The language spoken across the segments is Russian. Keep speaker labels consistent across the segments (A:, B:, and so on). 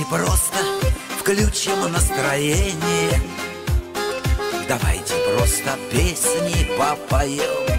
A: Давайте просто включим настроение. Давайте просто песни попоем.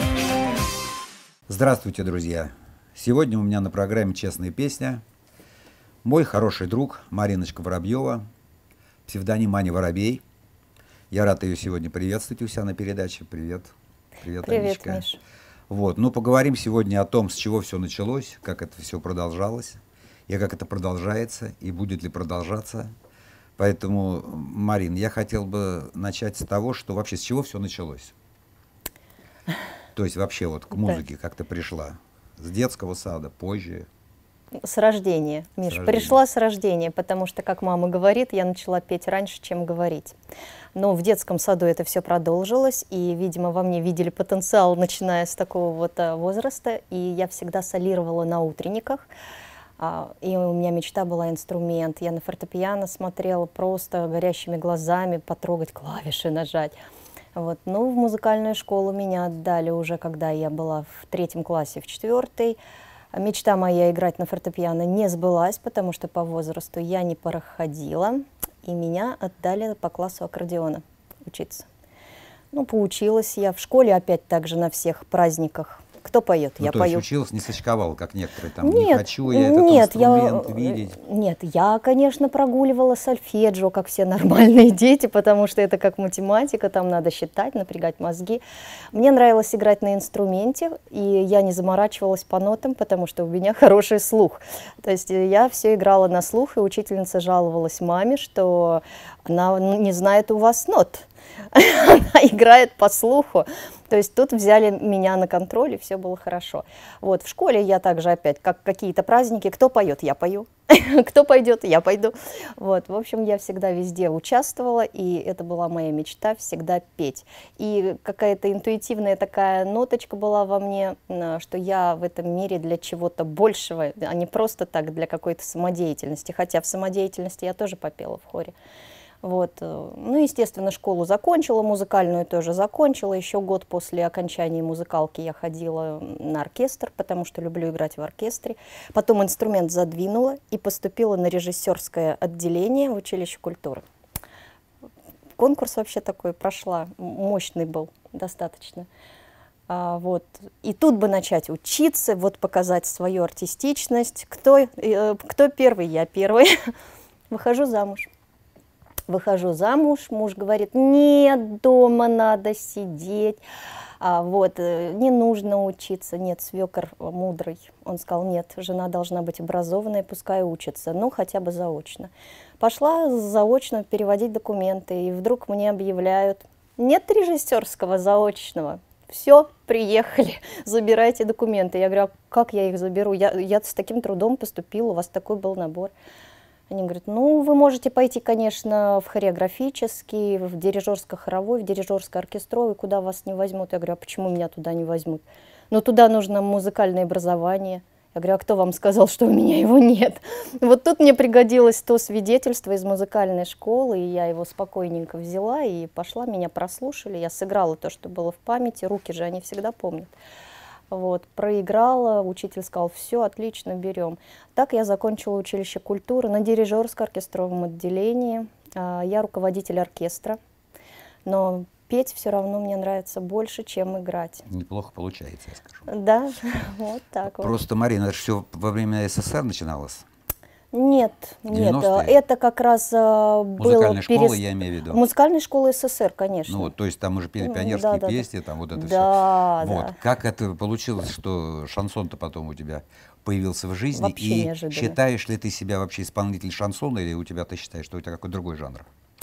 B: Здравствуйте, друзья! Сегодня у меня на программе «Честная песня» мой хороший друг Мариночка Воробьева, псевдоним Аня Воробей. Я рад ее сегодня приветствовать у себя на передаче. Привет. Привет, Анечка.
C: Миш.
B: Вот, ну, поговорим сегодня о том, с чего все началось, как это все продолжалось, и как это продолжается, и будет ли продолжаться. Поэтому, Марин, я хотел бы начать с того, что вообще с чего все началось. То есть вообще вот к музыке как ты пришла? С детского сада, позже?
C: С рождения, Миш. Пришла с рождения, потому что, как мама говорит, я начала петь раньше, чем говорить. Но в детском саду это все продолжилось, и, видимо, во мне видели потенциал, начиная с такого вот возраста, и я всегда солировала на утренниках. И у меня мечта была инструмент. Я на фортепиано смотрела просто горящими глазами, потрогать клавиши, нажать. Вот. Ну, в музыкальную школу меня отдали уже, когда я была в 3 классе, в 4. Мечта моя играть на фортепиано не сбылась, потому что по возрасту я не проходила, и меня отдали по классу аккордеона учиться. Ну, поучилась я в школе опять также на всех праздниках. Кто поет?
B: Ну,
C: я
B: то
C: пою.
B: есть училась, не сочковала, как некоторые там,
C: Нет,
B: не хочу я этот инструмент видеть.
C: Нет, я, конечно, прогуливала сольфеджио, как все нормальные дети, потому что это как математика, там надо считать, напрягать мозги. Мне нравилось играть на инструменте, и я не заморачивалась по нотам, потому что у меня хороший слух. То есть я все играла на слух, и учительница жаловалась маме, что она не знает у вас нот. Она играет по слуху. То есть тут взяли меня на контроль, и все было хорошо. Вот, в школе я также опять, как какие-то праздники, кто поет, я пою, кто пойдет, я пойду. Вот, в общем, я всегда везде участвовала, и это была моя мечта всегда петь. И какая-то интуитивная такая ноточка была во мне, что я в этом мире для чего-то большего, а не просто так для какой-то самодеятельности. Хотя в самодеятельности я тоже попела в хоре. Вот. Ну, естественно, школу закончила, музыкальную тоже закончила. Еще год после окончания музыкалки я ходила на оркестр, потому что люблю играть в оркестре. Потом инструмент задвинула и поступила на режиссерское отделение в училище культуры. Конкурс вообще такой прошла, мощный был достаточно. Вот. И тут бы начать учиться, вот показать свою артистичность. Кто первый? Я первый. Выхожу замуж. Выхожу замуж, муж говорит, нет, дома надо сидеть, вот, не нужно учиться, нет, свекор мудрый. Он сказал, нет, жена должна быть образованная, пускай учится, ну, хотя бы заочно. Пошла заочно переводить документы, и вдруг мне объявляют, нет режиссерского заочного, все, приехали, забирайте документы. Я говорю, а как я их заберу? Я с таким трудом поступила, у вас такой был набор. Они говорят, ну, вы можете пойти, конечно, в хореографический, в дирижерско-хоровой, в дирижерско-оркестровый, куда вас не возьмут. Я говорю, а почему меня туда не возьмут? Ну, туда нужно музыкальное образование. Я говорю, а кто вам сказал, что у меня его нет? Вот тут мне пригодилось то свидетельство из музыкальной школы, и я его спокойненько взяла и пошла, меня прослушали. Я сыграла то, что было в памяти, руки же они всегда помнят. Вот, проиграла, учитель сказал, все, отлично, берем. Так я закончила училище культуры на дирижерско-оркестровом отделении. Я руководитель оркестра, но петь все равно мне нравится больше, чем играть.
B: Неплохо получается, я скажу.
C: Да, вот так вот.
B: Просто, Марина, это все во время СССР начиналось?
C: Нет, нет, это как раз было...
B: Музыкальная школа, я имею в виду.
C: Музыкальная школа СССР, конечно.
B: Ну, то есть там мы же пели пионерские песни, там вот это все.
C: Да.
B: Вот. Как это получилось, что шансон-то потом у тебя появился в жизни?
C: Вообще
B: и
C: неожиданно.
B: Считаешь ли ты себя вообще исполнитель шансона, или у тебя ты считаешь, что у тебя какой-то другой жанр?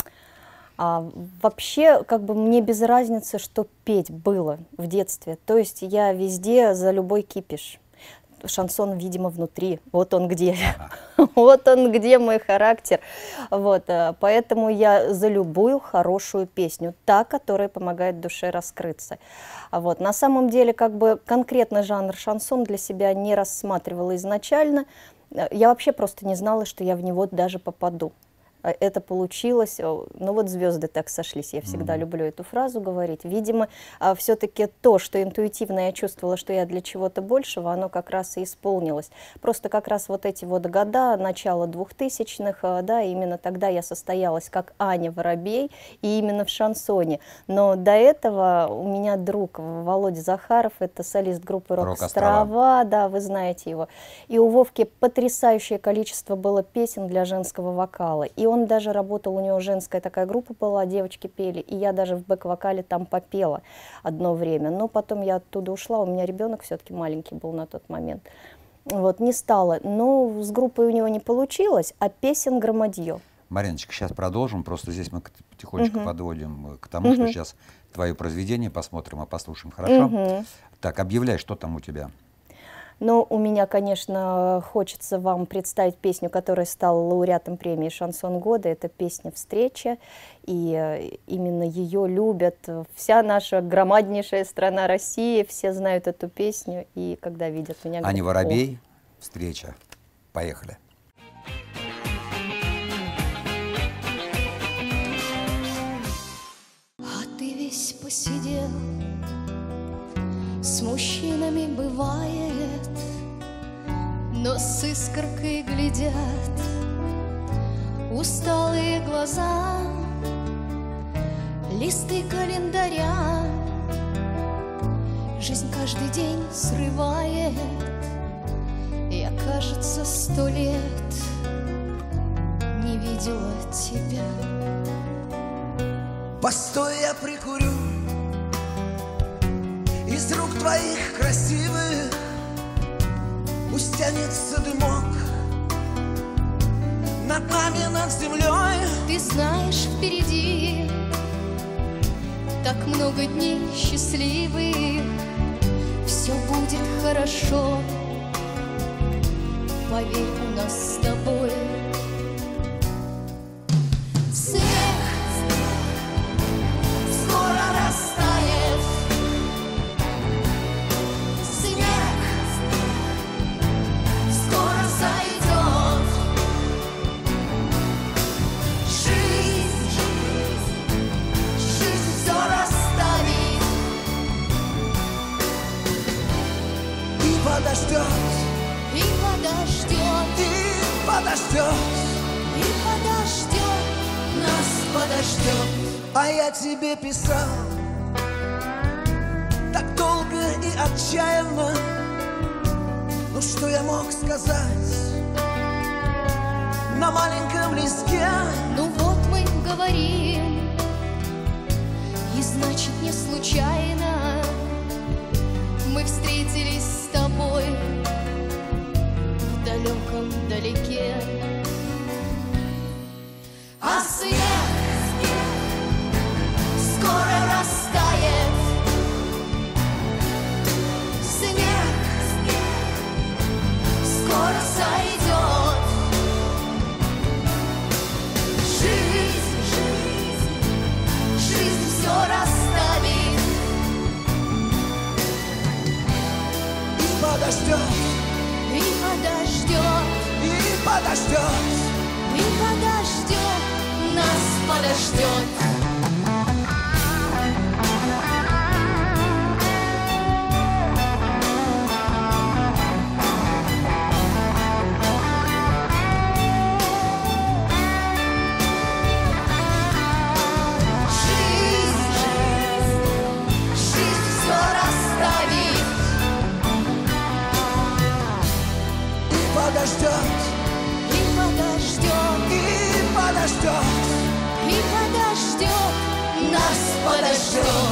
C: Вообще, как бы мне без разницы, что петь было в детстве. То есть я везде за любой кипиш. Шансон, видимо, внутри. Вот он где. Вот он где мой характер. Вот, поэтому я за любую хорошую песню, та, которая помогает душе раскрыться. Вот, на самом деле, как бы конкретно жанр шансон для себя не рассматривала изначально. Я вообще просто не знала, что я в него даже попаду. это получилось. Ну вот звезды так сошлись, я всегда люблю эту фразу говорить. Видимо, все-таки то, что интуитивно я чувствовала, что я для чего-то большего, оно как раз и исполнилось. Просто как раз вот эти вот года, начало 2000-х, да, именно тогда я состоялась как Аня Воробей, и именно в шансоне. Но до этого у меня друг Володя Захаров, это солист группы «Рок-Острова», да, вы знаете его. И у Вовки потрясающее количество было песен для женского вокала. И он даже работал, у него женская такая группа была, девочки пели, и я даже в бэк-вокале там попела одно время. Но потом я оттуда ушла, у меня ребенок все-таки маленький был на тот момент. Вот, не стало. Но с группой у него не получилось, а песен громадье.
B: Мариночка, сейчас продолжим, просто здесь мы потихонечку подводим к тому, что сейчас твое произведение посмотрим и послушаем, хорошо? Так, объявляй, что там у тебя.
C: Ну, у меня, конечно, хочется вам представить песню, которая стала лауреатом премии «Шансон года». Это песня «Встреча», и именно ее любят вся наша громаднейшая страна Россия, все знают эту песню, и когда видят меня...
B: Аня Воробей, «Встреча». Поехали.
D: А ты весь посидел, с мужчинами бывает, но с искоркой глядят усталые глаза, листы календаря. Жизнь каждый день срывает. Я, кажется, 100 лет не видела тебя.
A: Постой, я прикурю из рук твоих красивых, пусть тянется дымок над нами, над землей.
D: Ты знаешь, впереди так много дней счастливых. Все будет хорошо, поверь, у нас с тобой. Снег скоро растает, снег скоро зайдет. Жизнь все расставит
A: И подождет,
D: и подождет,
A: и подождет,
D: и подождет, нас подождет.
A: а я тебе писал так долго и отчаянно. Ну что я мог сказать на маленьком листке?
D: Ну вот мы говорим, и значит не случайно мы встретились с тобой в далеком далеке. А снег скоро растает, снег скоро сойдет. Жизнь все расставит
A: И подождет,
D: и подождет,
A: и подождет.
D: и подождет, нас подождет. Жизнь все расставит
A: И подождет,
D: и подождет,
A: и подождет.
D: и подождет, нас подождет.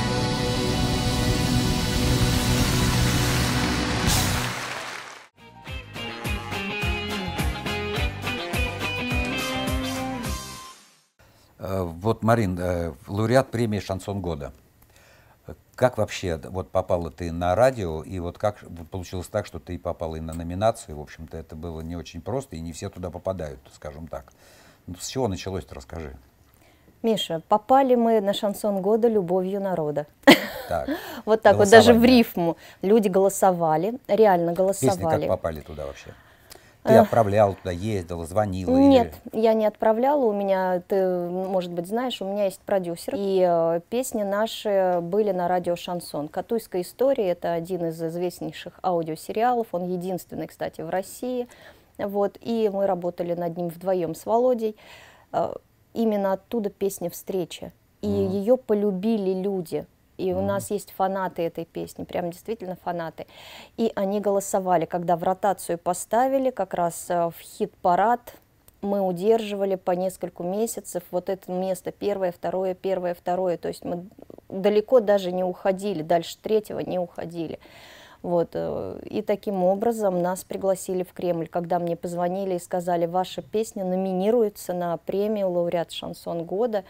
B: Вот, Марин, лауреат премии «Шансон года». Как вообще вот попала ты на радио, и вот как получилось так, что ты попала и на номинацию? В общем-то, это было не очень просто, и не все туда попадают, скажем так. Ну, с чего началось-то, расскажи.
C: Миша, попали мы на «Шансон года» любовью народа.
B: Так,
C: Вот так вот, даже в
B: голосование.
C: рифму. Люди голосовали, реально
B: Песни как
C: голосовали.
B: попали туда вообще? Ты отправлял туда, ездила, звонила?
C: Нет, я не отправляла. У меня, ты, может быть, знаешь, у меня есть продюсер. И песни наши были на радио «Шансон». «Катуйская история» — это один из известнейших аудиосериалов. Он единственный, кстати, в России. Вот. И мы работали над ним вдвоем с Володей. Именно оттуда песня «Встреча». И ее полюбили люди. И у нас есть фанаты этой песни, прям действительно фанаты. И они голосовали, когда в ротацию поставили, как раз в хит-парад мы удерживали по несколько месяцев вот это место первое, второе, первое, второе. То есть мы далеко даже не уходили, дальше третьего не уходили. Вот. И таким образом нас пригласили в Кремль, когда мне позвонили и сказали, ваша песня номинируется на премию «Лауреат шансон года».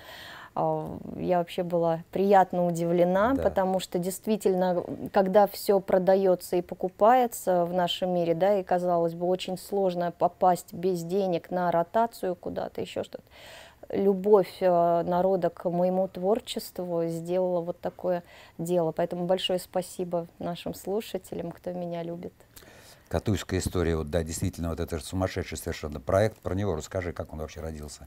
C: Я вообще была приятно удивлена,
B: Да.
C: потому что действительно, когда все продается и покупается в нашем мире, да, и казалось бы, очень сложно попасть без денег на ротацию куда-то, еще что-то. Любовь народа к моему творчеству сделала вот такое дело. Поэтому большое спасибо нашим слушателям, кто меня любит.
B: «Катуйская история», вот, да, действительно, вот это же сумасшедший совершенно проект. Про него расскажи, как он вообще родился.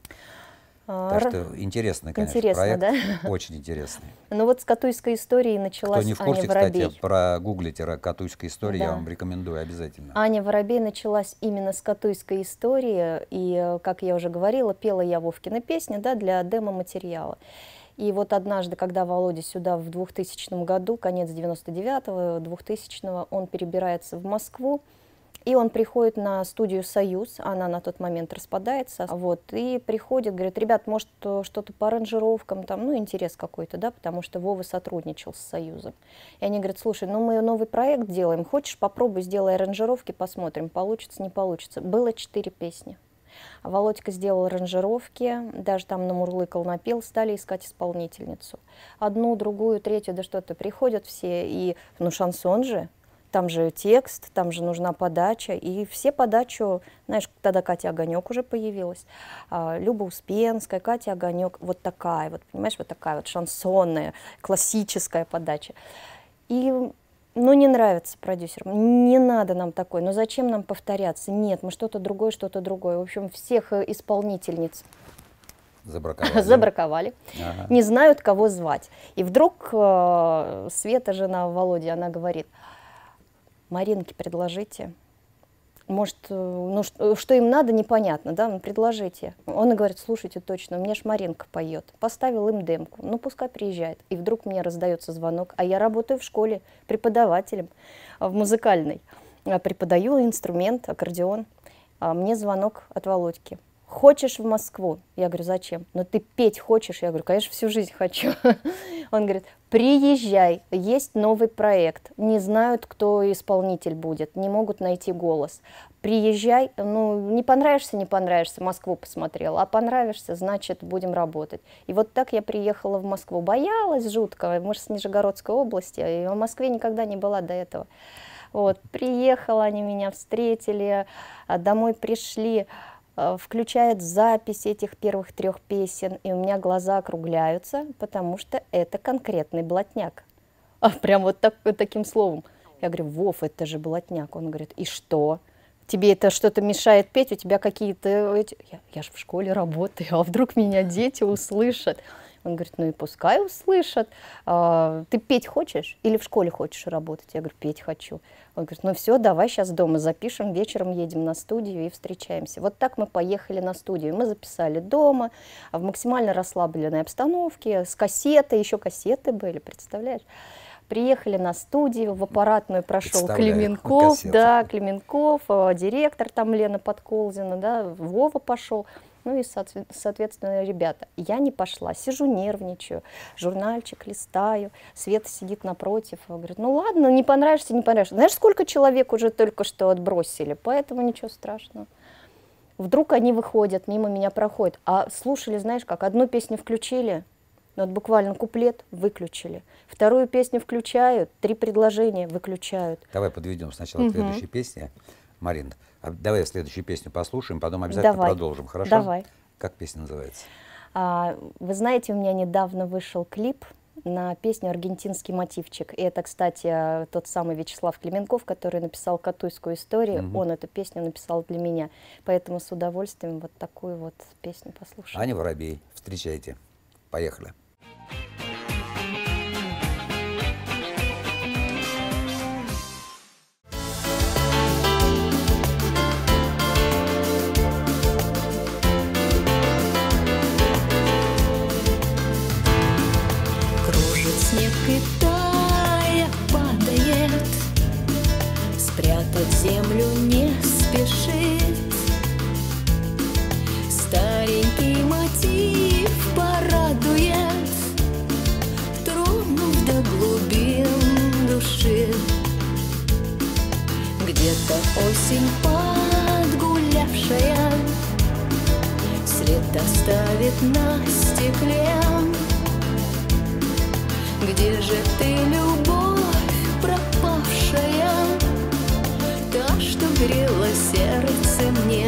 B: Так что интересный, конечно,
C: Интересно,
B: проект,
C: да?
B: очень интересный.
C: Ну вот с «Катуйской историей» началась
B: Кто не в курсе,
C: Аня
B: кстати,
C: Воробей.
B: прогуглите «Катуйская история», я
C: Да.
B: вам рекомендую обязательно.
C: Аня Воробей началась именно с «Катуйской истории», и, как я уже говорила, пела я Вовкины песни, да, для демо-материала. И вот однажды, когда Володя сюда в 2000 году, конец 99-го, 2000-го, он перебирается в Москву, и он приходит на студию «Союз», она на тот момент распадается, вот, и приходит, говорит, ребят, может, что-то по аранжировкам, там, ну, интерес какой-то, да, потому что Вова сотрудничал с «Союзом». И они говорят, слушай, ну, мы новый проект делаем, хочешь, попробуй, сделай аранжировки, посмотрим, получится, не получится. Было 4 песни. Володька сделал аранжировки, даже там намурлыкал, напел, стали искать исполнительницу. Одну, другую, третью, да что-то, приходят все, и, ну, шансон же, там же текст, там же нужна подача, и все подачу, знаешь, тогда Катя Огонек уже появилась, Люба Успенская, Катя Огонек, вот такая вот, понимаешь, вот такая вот шансонная, классическая подача. И, ну, не нравится продюсерам, не надо нам такой, но зачем нам повторяться? Нет, мы что-то другое, что-то другое. В общем, всех исполнительниц забраковали.
B: Ага.
C: Не знают, кого звать. И вдруг Света, жена Володи, она говорит, Маринке предложите. Может, ну, что им надо, непонятно, да, ну, предложите. Он и говорит, слушайте, точно, у меня ж Маринка поет. Поставил им демку, ну, пускай приезжает. И вдруг мне раздается звонок, а я работаю в школе преподавателем в музыкальной. Преподаю инструмент, аккордеон. Мне звонок от Володьки. Хочешь в Москву? Я говорю, зачем? Ну, ты петь хочешь? Я говорю, конечно, всю жизнь хочу. Он говорит, приезжай, есть новый проект. Не знают, кто исполнитель будет, не могут найти голос. Приезжай, ну, не понравишься, не понравишься, Москву посмотрела, а понравишься, значит, будем работать. И вот так я приехала в Москву. Боялась жутко, мы же с Нижегородской области, и в Москве никогда не была до этого. Вот, приехала, они меня встретили, домой пришли, включает запись этих первых 3 песен, и у меня глаза округляются, потому что это конкретный блатняк. Прям вот таким словом. Я говорю, Вов, это же блатняк. Он говорит, и что? Тебе это что-то мешает петь? У тебя какие-то... Я же в школе работаю, а вдруг меня дети услышат? Он говорит, ну и пускай услышат. Ты петь хочешь или в школе хочешь работать? Я говорю, петь хочу. Он говорит, ну все, давай сейчас дома запишем, вечером едем на студию и встречаемся. Вот так мы поехали на студию. Мы записали дома, в максимально расслабленной обстановке, с кассетой, еще кассеты были, представляешь? Приехали на студию, в аппаратную прошел Клименков, да, Клименков, директор там Лена Подколзина, да, Вова пошел. Ну и, соответственно, ребята, я не пошла, сижу, нервничаю, журнальчик листаю, Света сидит напротив, говорит, ну ладно, не понравишься, не понравишься. Знаешь, сколько человек уже только что отбросили, поэтому ничего страшного. Вдруг они выходят, мимо меня проходят, а слушали, знаешь как, одну песню включили, вот буквально куплет выключили, вторую песню включают, 3 предложения выключают.
B: Давай подведем сначала к следующей песне. Марин, давай следующую песню послушаем, потом обязательно продолжим, хорошо?
C: Давай.
B: Как песня называется?
C: Вы знаете, у меня недавно вышел клип на песню «Аргентинский мотивчик». И это, кстати, тот самый Вячеслав Клименков, который написал «Катуйскую историю». Он эту песню написал для меня. Поэтому с удовольствием вот такую вот песню послушаем.
B: Аня Воробей, встречайте. Поехали.
D: Снег и тая падает, спрятать землю не спешит. Старенький мотив порадует, тронув до глубин души. Где-то осень подгулявшая след оставит на стекле. Где же ты, любовь пропавшая, та, что грела сердце мне?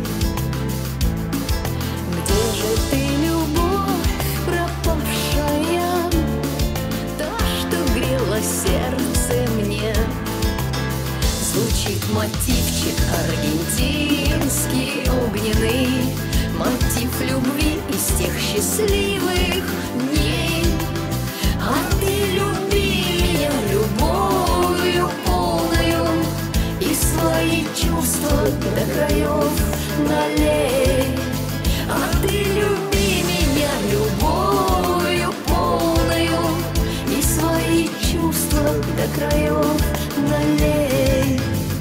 D: Где же ты, любовь пропавшая, та, что грела сердце мне? Звучит мотивчик аргентинский, огненный, мотив любви из тех счастливых дней. А ты люби меня любовью полною и свои чувства до краев налей. А ты люби меня любовью полною и свои чувства до краев налей.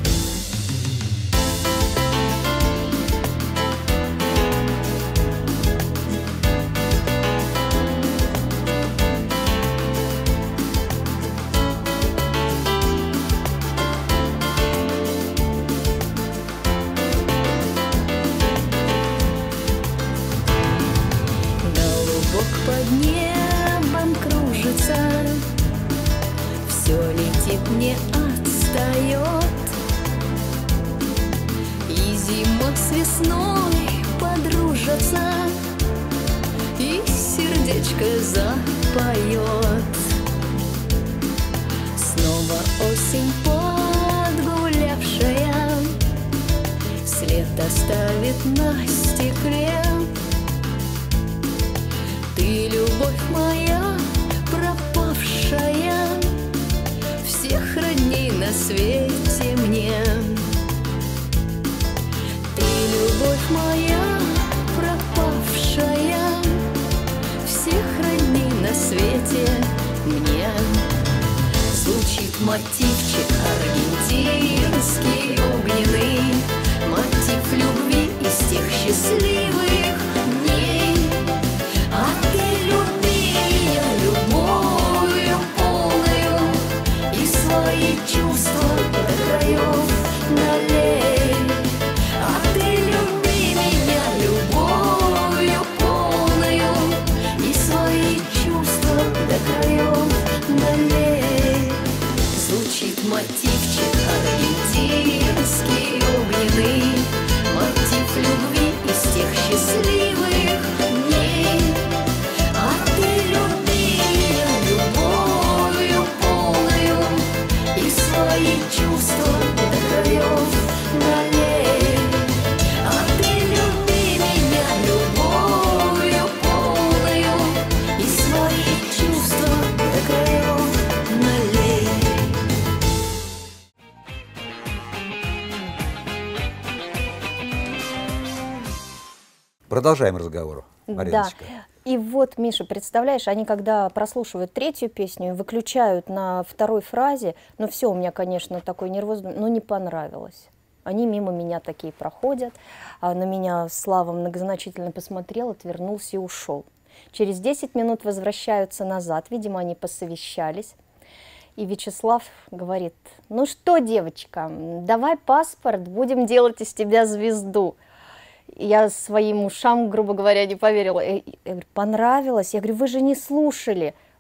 D: Под небом кружится, все летит, не отстает. И зима с весной подружатся, и сердечко запоет. Снова осень подгулявшая след оставит на стекле. Ты, любовь моя пропавшая, всех родней на свете мне. Ты, любовь моя пропавшая, всех родней на свете мне. Звучит мотивчик аргентинский, огненный, мотив любви из тех счастливых дней. А ты люби меня любовью полною и свои чувства до краев налей. А ты люби меня любовью полною и свои чувства до краев налей. Звучит мотивчик аргентинский, огненный, мотив любви из тех счастливых дней. А ты люби меня любовью полною и свои чувства до краев налей. А ты люби меня любовью полною и свои чувства до краев налей.
B: Продолжаем разговор, Мариночка.
C: Да. И вот, Миша, представляешь, они когда прослушивают третью песню, выключают на второй фразе, ну все, у меня, конечно, такой нервозный, но не понравилось. Они мимо меня такие проходят, а на меня Слава многозначительно посмотрел, отвернулся и ушел. Через 10 минут возвращаются назад, видимо, они посовещались. И Вячеслав говорит: ну что, девочка, давай паспорт, будем делать из тебя звезду. Я своим ушам, грубо говоря, не поверила. Я говорю: понравилось? Я говорю: вы же не слушали.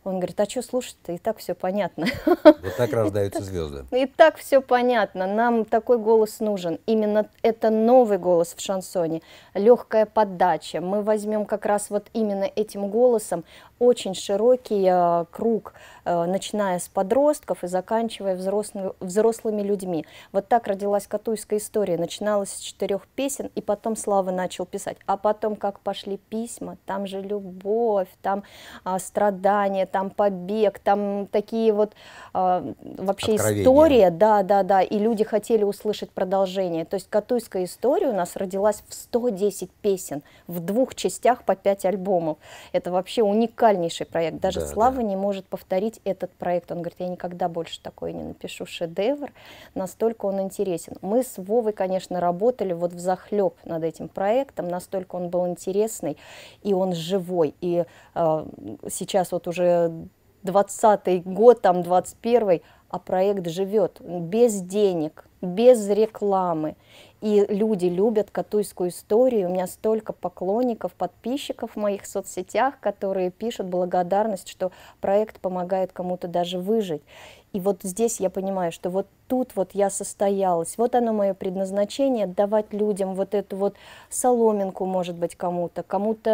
C: Он говорит, а что слушать-то, и так все понятно.
B: Вот так рождаются звезды.
C: И так все понятно, нам такой голос нужен. Именно это новый голос в шансоне, легкая подача. Мы возьмем как раз вот именно этим голосом очень широкий круг, начиная с подростков и заканчивая взрослыми людьми. Вот так родилась «Катуйская история». Начиналась с 4 песен, и потом Слава начал писать. А потом, как пошли письма, там же любовь, там страдания, там побег, там такие вот вообще истории. Да, и люди хотели услышать продолжение. То есть «Катуйская история» у нас родилась в 110 песен, в 2 частях по 5 альбомов. Это вообще уникальнейший проект. Даже Слава не может повторить этот проект. Он говорит, я никогда больше такой не напишу шедевр. Настолько он интересен. Мы с Вовой, конечно, работали вот взахлеб над этим проектом. Настолько он был интересный, и он живой. И сейчас вот уже 20-й год, там 21-й, а проект живет без денег, без рекламы. И люди любят «Катуйскую историю». У меня столько поклонников, подписчиков в моих соцсетях, которые пишут благодарность, что проект помогает кому-то даже выжить. И вот здесь я понимаю, что вот тут вот я состоялась. Вот оно мое предназначение, давать людям вот эту вот соломинку, может быть, кому-то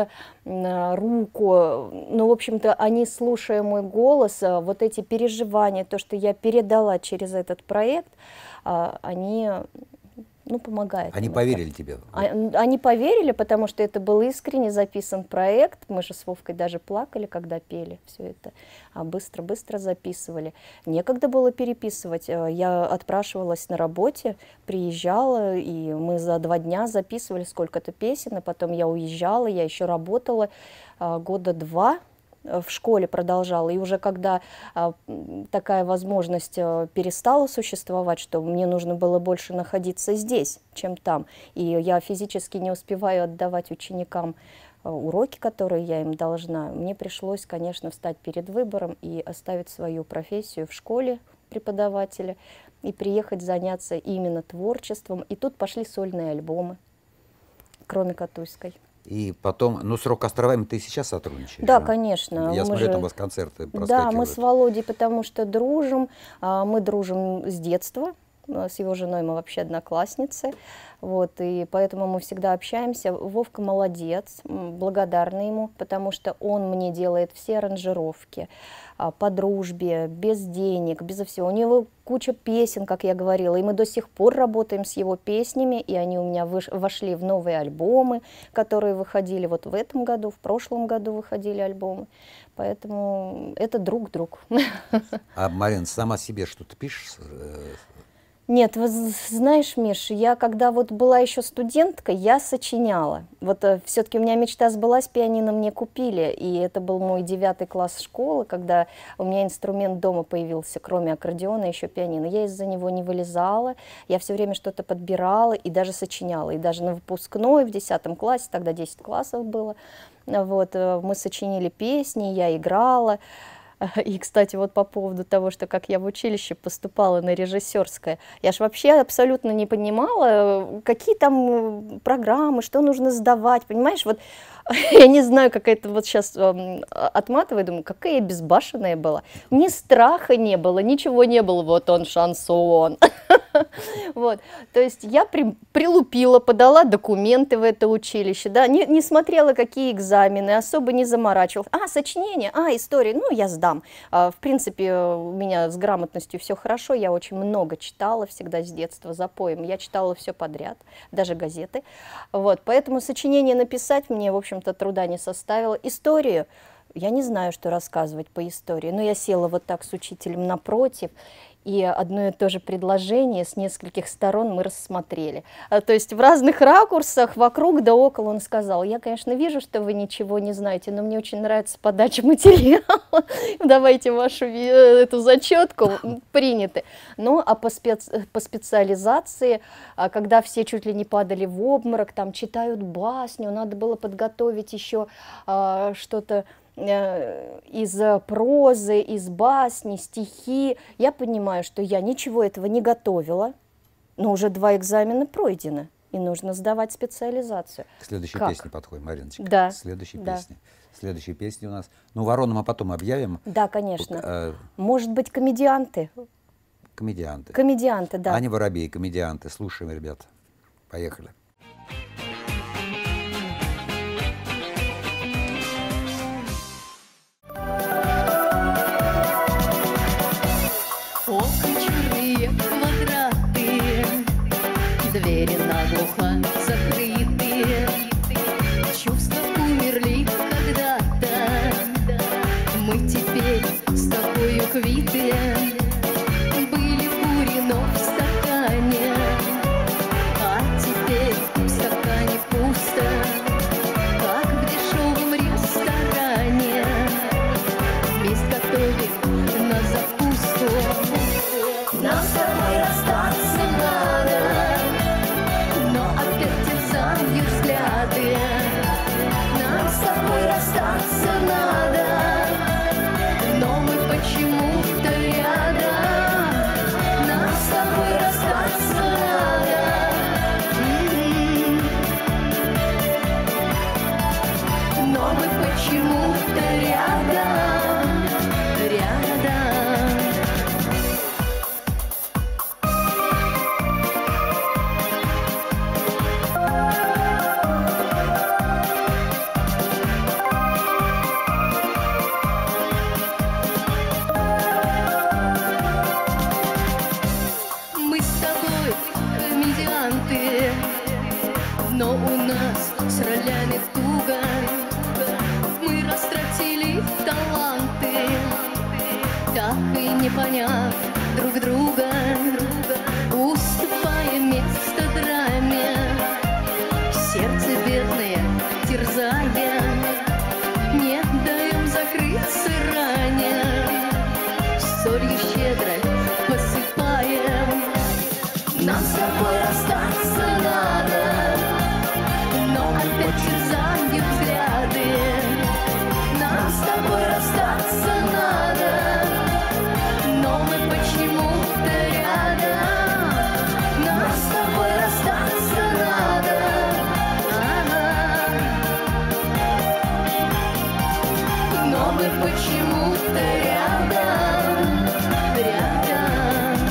C: руку. Ну, в общем-то, они, слушая мой голос, вот эти переживания, то, что я передала через этот проект, они... помогает.
B: Они поверили тебе?
C: Они поверили, потому что это был искренне записан проект. Мы же с Вовкой даже плакали, когда пели все это. Быстро-быстро записывали. Некогда было переписывать. Я отпрашивалась на работе, приезжала, и мы за 2 дня записывали сколько-то песен, и потом я уезжала, я еще работала 2 года в школе продолжала, и уже когда такая возможность перестала существовать, что мне нужно было больше находиться здесь, чем там, и я физически не успеваю отдавать ученикам уроки, которые я им должна, мне пришлось, конечно, встать перед выбором и оставить свою профессию в школе преподавателя и приехать заняться именно творчеством, и тут пошли сольные альбомы, кроме «Катуйской».
B: И потом, с «Рок-островами» ты сейчас сотрудничаешь?
C: Да, конечно.
B: Я смотрю, там у вас концерты проскакивают.
C: Да, мы с Володей, потому что дружим. Мы дружим с детства. С его женой мы вообще одноклассницы. Вот, и поэтому мы всегда общаемся. Вовка молодец, благодарна ему, потому что он мне делает все аранжировки по дружбе, без денег, безо всего. У него куча песен, как я говорила, и мы до сих пор работаем с его песнями, и они у меня вошли в новые альбомы, которые выходили вот в этом году, в прошлом году выходили альбомы. Поэтому это друг.
B: А, Марина, сама себе что-то пишешь?
C: Нет, знаешь, Миш, я когда вот была еще студенткой, я сочиняла. Вот все-таки у меня мечта сбылась, пианино мне купили, и это был мой 9 класс школы, когда у меня инструмент дома появился, кроме аккордеона, еще пианино. Я из-за него не вылезала, я все время что-то подбирала и даже сочиняла. И даже на выпускной в 10 классе, тогда 10 классов было, вот, мы сочинили песни, я играла. И, кстати, вот по поводу того, что как я в училище поступала на режиссерское, я же вообще абсолютно не понимала, какие там программы, что нужно сдавать, понимаешь, вот я не знаю, какая-то вот сейчас отматываю, думаю, какая я безбашенная была, ни страха не было, ничего не было, вот он шансон. Вот, то есть я прилупила, подала документы в это училище, да, не смотрела, какие экзамены, особо не заморачивалась. Сочинение, история, ну, я сдам. В принципе, у меня с грамотностью все хорошо, я очень много читала всегда с детства, запоем, я читала все подряд, даже газеты. Вот, поэтому сочинение написать мне, в общем-то, труда не составило. Историю, я не знаю, что рассказывать по истории, но я села вот так с учителем напротив, и одно и то же предложение с нескольких сторон мы рассмотрели. То есть в разных ракурсах, вокруг да около он сказал, я, конечно, вижу, что вы ничего не знаете, но мне очень нравится подача материала, давайте вашу эту зачетку, приняты. Ну, а по специализации, когда все чуть ли не падали в обморок, там читают басню, надо было подготовить еще что-то, из прозы, из басни, стихи. Я понимаю, что я ничего этого не готовила, но уже 2 экзамена пройдены. и нужно сдавать специализацию.
B: К следующей
C: Как?
B: песне подходим, Мариночка.
C: Да.
B: К следующей
C: Да.
B: песне. Следующей песни у нас. Ну, Ворону мы потом объявим.
C: Да, конечно.
B: Э,
C: Может быть, комедианты?
B: Комедианты.
C: Комедианты, да.
B: Аня Воробей, комедианты. Слушаем, ребята. Поехали.
D: Окна черные квадраты, двери наглухо закрыты. Чувства умерли когда-то, мы теперь с тобою квиты. Были бурено в стакане, а теперь в стакане пусто, как в дешевом ресторане. Месть готовит на закуску. Нам с тобой расстаться надо, но опять терзают взгляды. Нам с тобой расстаться надо, но мы почему-то рядом. Нам с тобой расстаться надо. Но мы почему-то рядом, рядом. Мы с тобой комедианты, но у нас с ролями туго. Мы растратили таланты, так и не поняв друг друга, уступая место драме. Сердце бедное терзая, не даем закрыться ране. Солью щедро посыпаем. Нам с тобой расстаться надо, но опять терзают взгляды. Нам с тобой расстаться надо, но мы почему-то рядом. Нам с тобой расстаться надо. Но мы почему-то рядом, рядом.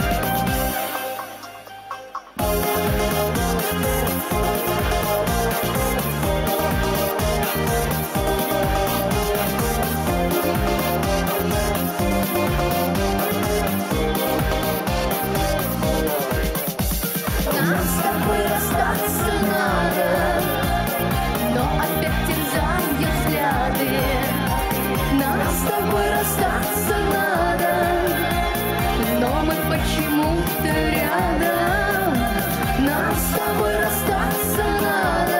D: Нам с тобой расстаться надо, но опять терзают взгляды. Нам с тобой расстаться надо, но мы почему-то рядом. Нам с тобой расстаться надо.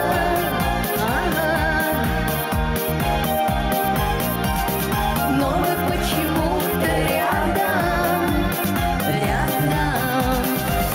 D: Но мы почему-то рядом, рядом.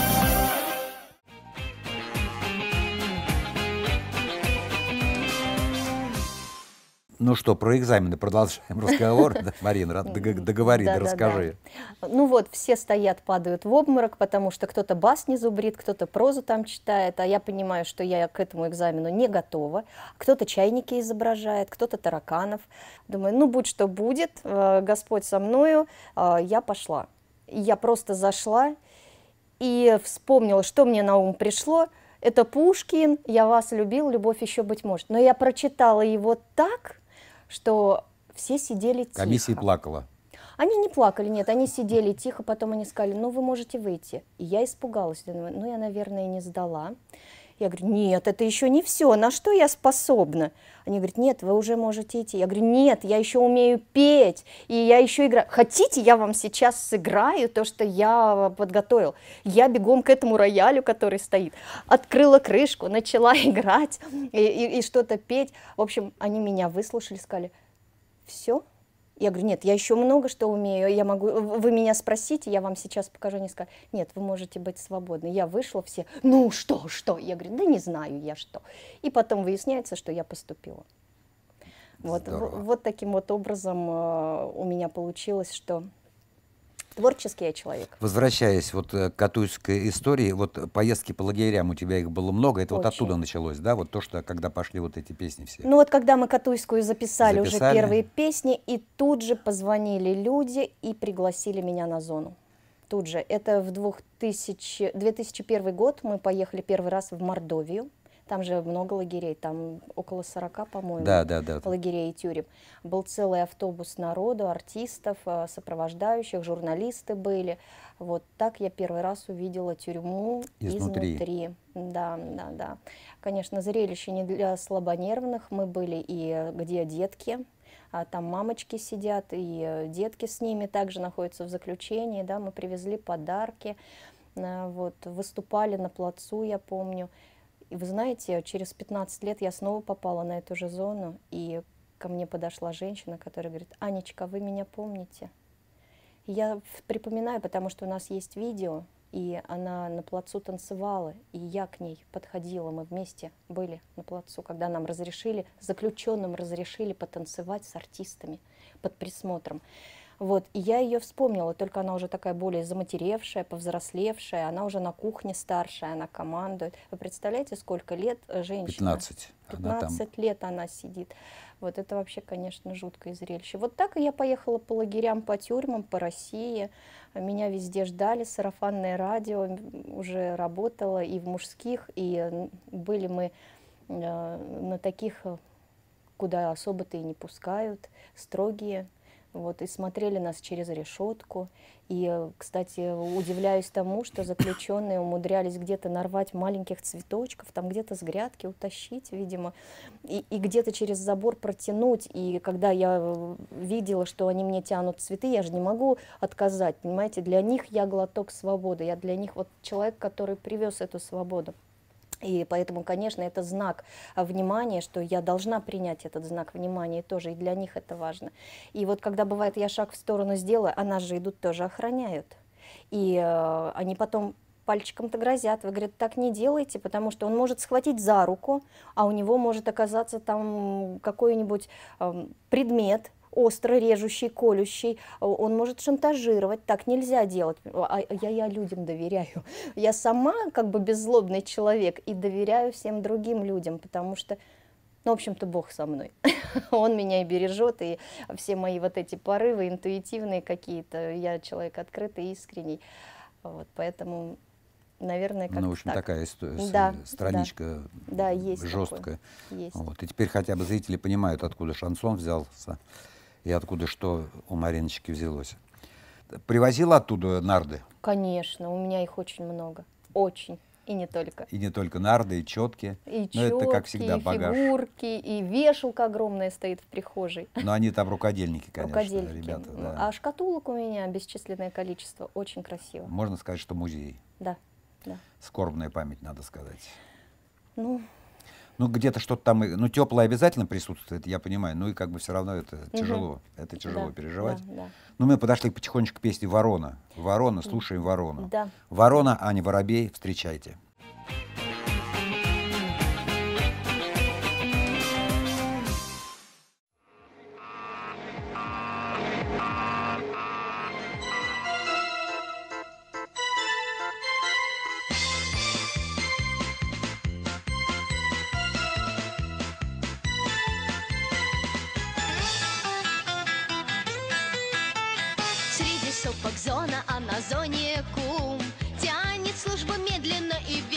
B: Ну что, про экзамены продолжаем разговор. Да, Марина, договори, да,
C: Да,
B: расскажи.
C: да. Ну вот, все стоят, падают в обморок, потому что кто-то басни зубрит, кто-то прозу там читает, а я понимаю, что я к этому экзамену не готова. Кто-то чайники изображает, кто-то тараканов. Думаю, ну будь что будет, Господь со мною, я пошла. И я просто зашла и вспомнила, что мне на ум пришло. Это Пушкин, «Я вас любил, любовь еще быть может». Но я прочитала его так, что все сидели тихо.
B: Комиссия плакала.
C: Они не плакали, нет, они сидели тихо, потом они сказали, ну вы можете выйти. И я испугалась, думаю, ну я, наверное, не сдала. Я говорю, нет, это еще не все, на что я способна? Они говорят, нет, вы уже можете идти. Я говорю, нет, я еще умею петь, и я еще играю. Хотите, я вам сейчас сыграю то, что я подготовил? Я бегом к этому роялю, который стоит, открыла крышку, начала играть и что-то петь. В общем, они меня выслушали, сказали, все? Я говорю, нет, я еще много что умею, я могу, вы меня спросите, я вам сейчас покажу, они сказали, нет, вы можете быть свободны. Я вышла, все, ну что? Я говорю, да не знаю я что. И потом выясняется, что я поступила. Вот таким вот образом у меня получилось, что Творческий я человек.
B: Возвращаясь вот к катуйской истории, вот поездки по лагерям, у тебя их было много, это вот
C: Очень.
B: оттуда началось, да? Вот то, что когда пошли вот эти песни все.
C: Ну вот когда мы Катуйскую записали уже
B: Записали.
C: первые песни, и тут же позвонили люди и пригласили меня на зону. Тут же. Это в 2001 год мы поехали первый раз в Мордовию. Там же много лагерей, там около 40, по-моему,
B: Да.
C: лагерей и тюрем. Был целый автобус народу, артистов, сопровождающих, журналисты были. Вот так я первый раз увидела тюрьму изнутри. Да. Конечно, зрелище не для слабонервных. Мы были и где детки, там мамочки сидят, и детки с ними также находятся в заключении. Да, мы привезли подарки, вот, выступали на плацу, я помню. И вы знаете, через 15 лет я снова попала на эту же зону, и ко мне подошла женщина, которая говорит: «Анечка, вы меня помните?» И я припоминаю, потому что у нас есть видео, и она на плацу танцевала, и я к ней подходила, мы вместе были на плацу, когда нам разрешили, заключенным разрешили потанцевать с артистами под присмотром. Вот, и я ее вспомнила, только она уже такая более заматеревшая, повзрослевшая, она уже на кухне старшая, она командует. Вы представляете, сколько лет женщина?
B: 15.
C: 15 лет она сидит. Вот это вообще, конечно, жуткое зрелище. Вот так и я поехала по лагерям, по тюрьмам, по России. Меня везде ждали, сарафанное радио уже работало и в мужских, и были мы на таких, куда особо-то и не пускают, строгие. Вот, и смотрели нас через решетку. И, кстати, удивляюсь тому, что заключенные умудрялись где-то нарвать маленьких цветочков, там где-то с грядки утащить, видимо, и где-то через забор протянуть. И когда я видела, что они мне тянут цветы, я же не могу отказать, понимаете? Для них я глоток свободы, я для них вот человек, который привез эту свободу. И поэтому, конечно, это знак внимания, что я должна принять этот знак внимания тоже, и для них это важно. И вот когда бывает, я шаг в сторону сделаю, а нас же идут тоже охраняют. И они потом пальчиком-то грозят, вы говорят, так не делайте, потому что он может схватить за руку, а у него может оказаться там какой-нибудь предмет, остро режущий, колющий, он может шантажировать, так нельзя делать. А я людям доверяю. Я сама как бы беззлобный человек и доверяю всем другим людям, потому что, ну, в общем-то, Бог со мной. Он меня и бережет, и все мои вот эти порывы интуитивные какие-то, я человек открытый, искренний. Вот, поэтому, наверное, как-то
B: ну, в общем,
C: так.
B: такая страничка
C: да, есть
B: жесткая.
C: Есть.
B: Вот. И теперь хотя бы зрители понимают, откуда шансон взялся и откуда что у Мариночки взялось. Привозила оттуда нарды?
C: Конечно, у меня их очень много. Очень. И не только.
B: И не только нарды, и четки.
C: И
B: Но это, как
C: четки,
B: всегда,
C: и
B: багаж.
C: фигурки, и вешалка огромная стоит в прихожей.
B: Но они там рукодельники, конечно,
C: Рукодельники.
B: ребята. Да.
C: А шкатулок у меня бесчисленное количество. Очень красиво.
B: Можно сказать, что музей.
C: Да.
B: Скорбная память, надо сказать.
C: Ну,
B: Ну, где-то что-то там, ну, теплое обязательно присутствует, я понимаю, ну, и как бы все равно это тяжело, это тяжело
C: да,
B: переживать.
C: да.
B: Ну, мы подошли потихонечку к песне «Ворона». «Ворона», слушаем «Ворону».
C: Да.
B: «Ворона», Аня Воробей, встречайте.
D: Среди сопок зона, а на зоне кум тянет службу медленно и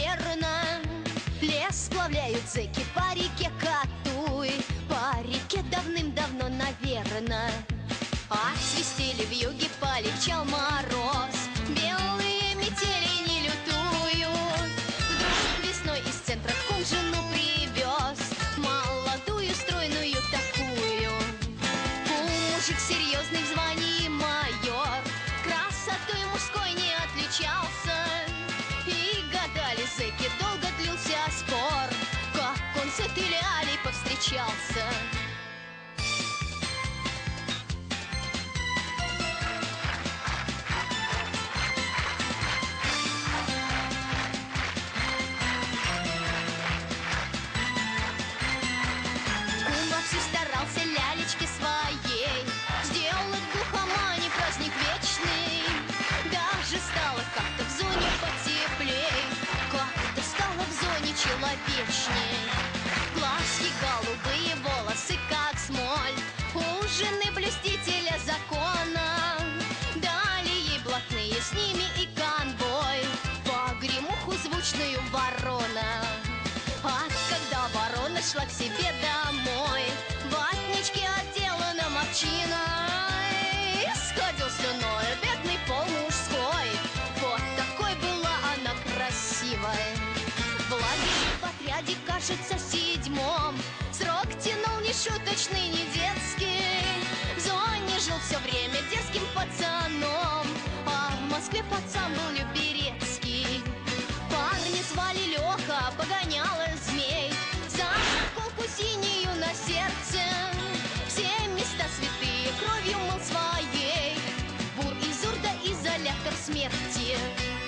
D: шла к себе домой. Ватнички отделаны овчиной, сходил слюной бедный пол мужской. Вот такой была она красивой. В лагере в отряде, кажется, 7-м, срок тянул не шуточный, не детский. В зоне жил все время дерзким пацаном, а в Москве пацан был Люберецкий. Парня звали Леха, погоняла змей, за колку синюю на сердце. Все места святые кровью мыл своей. Бур и Зурда, изолятор смерти.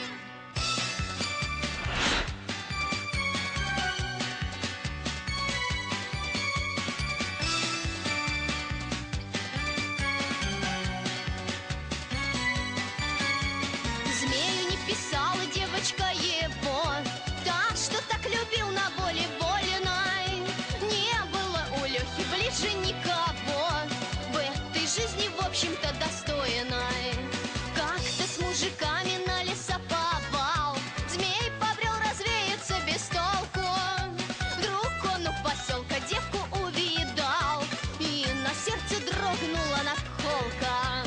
D: Змею не писала девочка его, та, что так любил на воле вольной. Не было у Лехи ближе никого в этой жизни, в общем-то, достойной. Как-то с мужиками на лесоповал змей побрел развеяться без толку. Вдруг он у поселка девку увидал, и на сердце дрогнула наколка.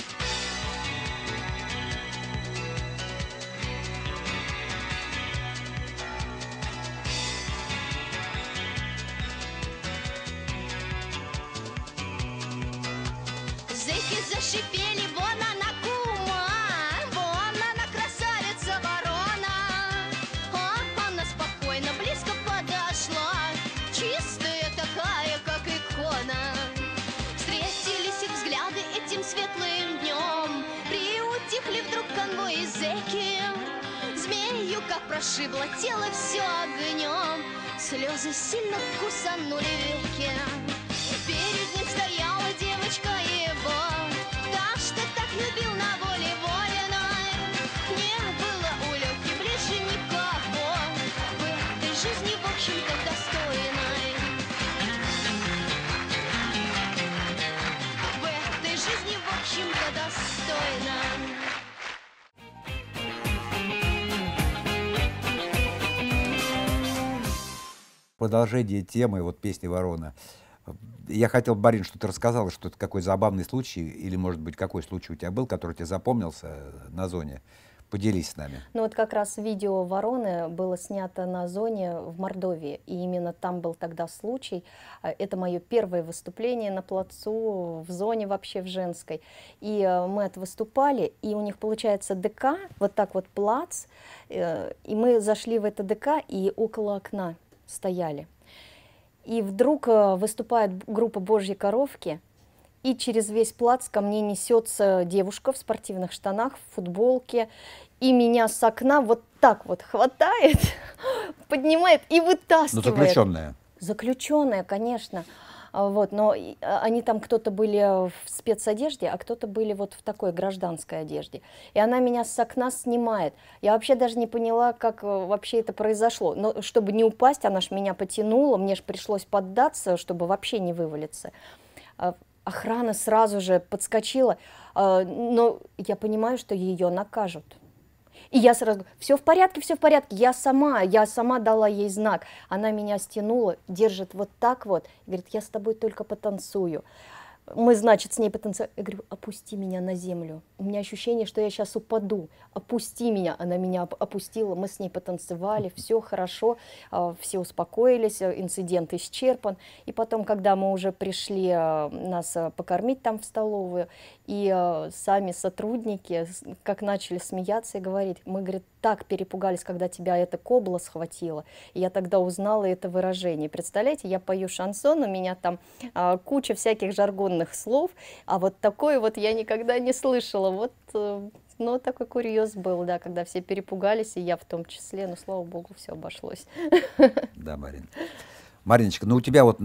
D: Зэки зашипели, вон она кума, вон она красавица ворона. А она спокойно близко подошла, чистая такая, как икона. Встретились их взгляды этим светлым днем, приутихли вдруг конвои зэки. Змею как прошибло тело все огнем, слезы сильно кусанули веки. Перед ним стояла девочка его, та, что так любил на воле вольной. Не было у Лёхи ближе никого в этой жизни, в общем-то, достойной. В этой жизни, в общем-то, достойной.
B: Продолжение темы вот песни «Ворона». Я хотел, Марин, что ты рассказала, что это какой забавный случай, или, может быть, какой случай у тебя был, который тебе запомнился на зоне. Поделись с нами.
C: Ну вот как раз видео «Вороны» было снято на зоне в Мордовии, и именно там был тогда случай. Это мое первое выступление на плацу, в зоне вообще в женской. И мы отвыступали, и у них получается ДК, вот так вот плац, и мы зашли в это ДК и около окна стояли. И вдруг выступает группа «Божьи коровки», и через весь плац ко мне несется девушка в спортивных штанах, в футболке, и меня с окна вот так вот хватает, поднимает и вытаскивает.
B: Ну, заключенная.
C: Заключенная, конечно. Вот, но они там кто-то были в спецодежде, а кто-то были вот в такой гражданской одежде. И она меня с окна снимает. Я вообще даже не поняла, как вообще это произошло. Но чтобы не упасть, она ж меня потянула, мне же пришлось поддаться, чтобы вообще не вывалиться. Охрана сразу же подскочила, но я понимаю, что ее накажут. И я сразу говорю: все в порядке, я сама дала ей знак. Она меня стянула, держит вот так вот, и говорит: я с тобой только потанцую. Мы, значит, с ней потанцевали. Я говорю: опусти меня на землю. У меня ощущение, что я сейчас упаду. Опусти меня. Она меня опустила, мы с ней потанцевали, все хорошо, все успокоились, инцидент исчерпан. И потом, когда мы уже пришли нас покормить там в столовую, и сами сотрудники как начали смеяться и говорить: мы, говорит, так перепугались, когда тебя эта кобла схватила. И я тогда узнала это выражение. Представляете, я пою шансон, у меня там куча всяких жаргонных слов, а вот такое вот я никогда не слышала. Вот, ну, такой курьез был, да, когда все перепугались, и я в том числе, но, слава богу, все обошлось.
B: Да, Марин. Мариночка, ну у тебя вот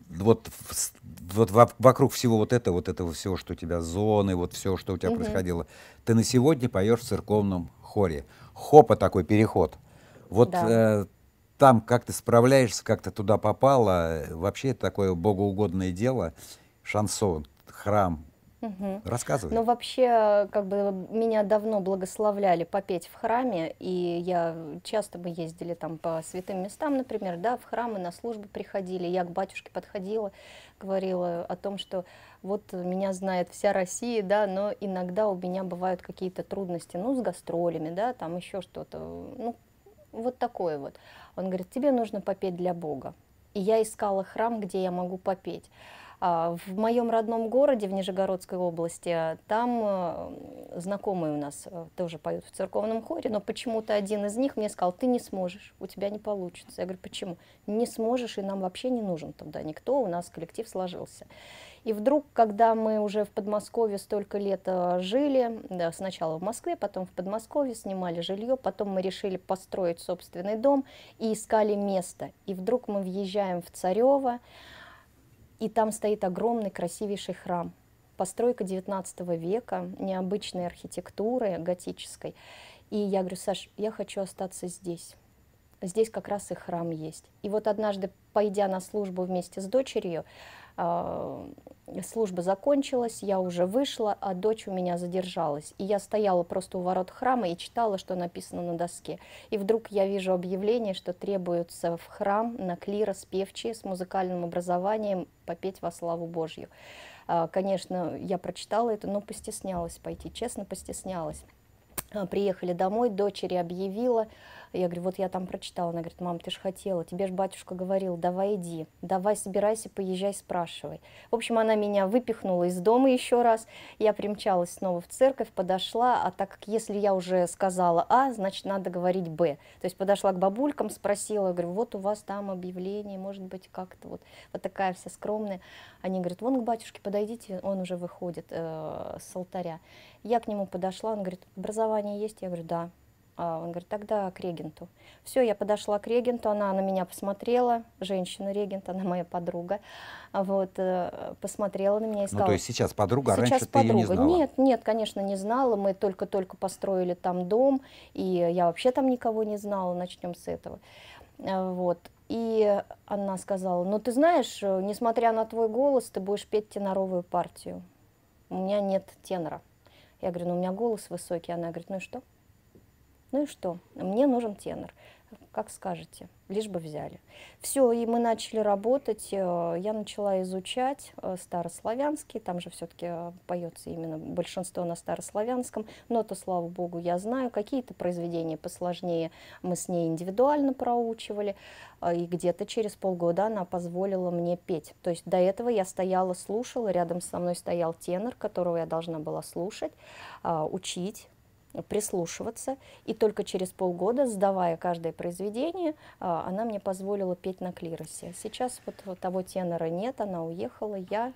B: вокруг всего вот этого всего, что у тебя зоны, вот все, что у тебя происходило, ты на сегодня поешь в церковном хоре. Хопа такой переход. Вот
C: Да.
B: там как ты справляешься, как ты туда попала, вообще это такое богоугодное дело, шансон, храм,
C: Мгм.
B: Рассказывай.
C: Но вообще, как бы меня давно благословляли попеть в храме, и я часто мы ездили там по святым местам, например, да, в храмы на службы приходили, я к батюшке подходила, говорила о том, что вот меня знает вся Россия, да, но иногда у меня бывают какие-то трудности, ну, с гастролями, да, там еще что-то, ну, вот такое вот. Он говорит, тебе нужно попеть для Бога. И я искала храм, где я могу попеть. В моем родном городе, в Нижегородской области, там знакомые у нас тоже поют в церковном хоре, но почему-то один из них мне сказал, ты не сможешь, у тебя не получится. Я говорю, почему? Не сможешь, и нам вообще не нужен туда никто, у нас коллектив сложился. И вдруг, когда мы уже в Подмосковье столько лет жили, да, сначала в Москве, потом в Подмосковье, снимали жилье, потом мы решили построить собственный дом и искали место. И вдруг мы въезжаем в Царево, и там стоит огромный красивейший храм. Постройка 19 века, необычной архитектуры, готической. И я говорю, Саш, я хочу остаться здесь. Здесь как раз и храм есть. И вот однажды, пойдя на службу вместе с дочерью, служба закончилась, я уже вышла, а дочь у меня задержалась. И я стояла просто у ворот храма и читала, что написано на доске. И вдруг я вижу объявление, что требуется в храм на клирос певчие с музыкальным образованием попеть во славу Божью. Конечно, я прочитала это, но постеснялась пойти, честно постеснялась. Приехали домой, дочери объявила, я говорю, вот я там прочитала, она говорит, мам, ты же хотела, тебе же батюшка говорил, давай иди, давай собирайся, поезжай, спрашивай. В общем, она меня выпихнула из дома еще раз, я примчалась снова в церковь, подошла, а так как если я уже сказала А, значит, надо говорить Б. То есть подошла к бабулькам, спросила, говорю, вот у вас там объявление, может быть, как-то вот такая вся скромная. Они говорят, вон к батюшке подойдите, он уже выходит с алтаря. Я к нему подошла, он говорит, образование есть? Я говорю, да. Он говорит, тогда к регенту. Все, я подошла к регенту, она на меня посмотрела, женщина-регент, она моя подруга, вот, посмотрела на меня и сказала...
B: Ну, то есть сейчас подруга, а
C: сейчас
B: раньше
C: подруга.
B: ты ее не знала?
C: Нет, конечно, не знала, мы только-только построили там дом, и я вообще там никого не знала, начнем с этого. Вот. И она сказала, ну, ты знаешь, несмотря на твой голос, ты будешь петь теноровую партию. У меня нет тенора. Я говорю, ну, у меня голос высокий. Она говорит, ну и что? Ну и что? Мне нужен тенор. Как скажете, лишь бы взяли. Все, и мы начали работать. Я начала изучать старославянский. Там же все-таки поется именно большинство на старославянском. Но-то, слава богу, я знаю. Какие-то произведения посложнее мы с ней индивидуально проучивали. И где-то через полгода она позволила мне петь. То есть до этого я стояла, слушала. Рядом со мной стоял тенор, которого я должна была слушать, учить, прислушиваться, и только через полгода, сдавая каждое произведение, она мне позволила петь на клиросе. Сейчас вот того тенора нет, она уехала, я,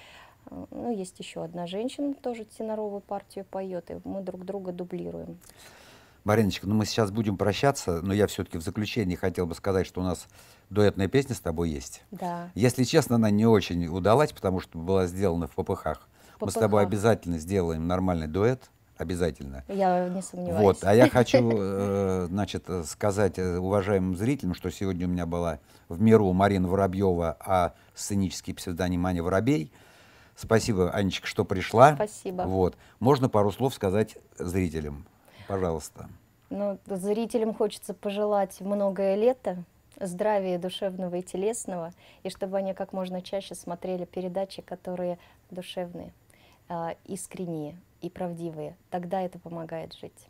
C: ну, есть еще одна женщина, тоже теноровую партию поет, и мы друг друга дублируем.
B: Мариночка, ну мы сейчас будем прощаться, но я все-таки в заключении хотел бы сказать, что у нас дуэтная песня с тобой есть.
C: Да.
B: Если честно, она не очень удалась, потому что была сделана в ППХ. Мы с тобой обязательно сделаем нормальный дуэт. Обязательно.
C: Я не сомневаюсь.
B: Вот. А я хочу, значит, сказать уважаемым зрителям, что сегодня у меня была в миру Марина Воробьева, а сценический псевдоним Аня Воробей. Спасибо, Анечка, что пришла.
C: Спасибо.
B: Вот. Можно пару слов сказать зрителям? Пожалуйста.
C: Ну, зрителям хочется пожелать многое лето, здравия душевного и телесного, и чтобы они как можно чаще смотрели передачи, которые душевные, искренние и правдивые. Тогда это помогает жить.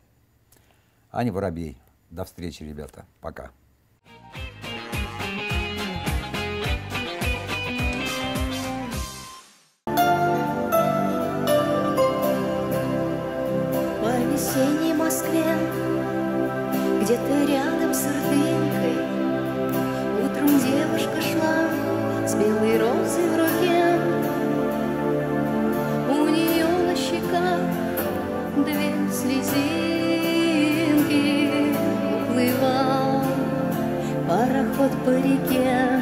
B: Аня Воробей. До встречи, ребята. Пока.
E: По весенней Москве, где-то рядом с Иртынькой, утром девушка шла с белой розой в руке. У нее на щеках две слезинки, уплывал пароход по реке.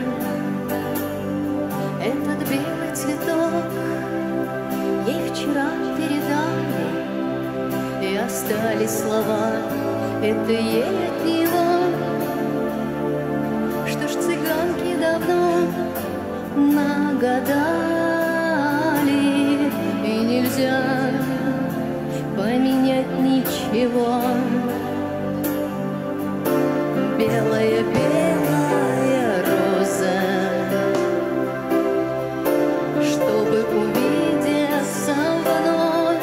E: Этот белый цветок ей вчера передали, и остались слова, это ей от него. Что ж цыганки давно нагадали, и нельзя нельзя поменять ничего. Белая, белая роза, чтобы увидеться вновь.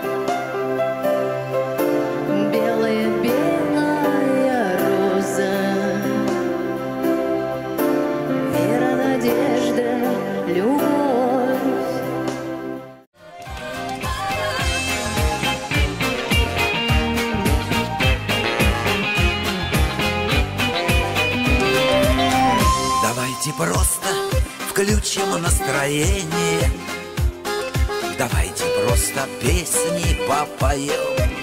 E: Белая, белая роза, вера, надежда, любовь.
F: Давайте просто включим настроение, давайте просто песни попоем.